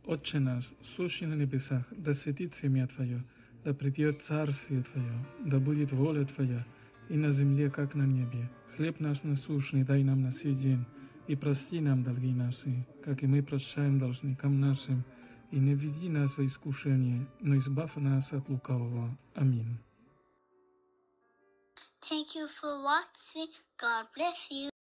Отче наш, сущий на небесах, да светится имя Твое, да придет Царствие Твое, да будет воля Твоя, и на земле, как на небе. Хлеб наш насущный дай нам на сей день, и прости нам долги наши, как и мы прощаем должникам нашим, и не введи нас во искушение, но избавь нас от лукавого. Аминь. Thank you for watching. God bless you.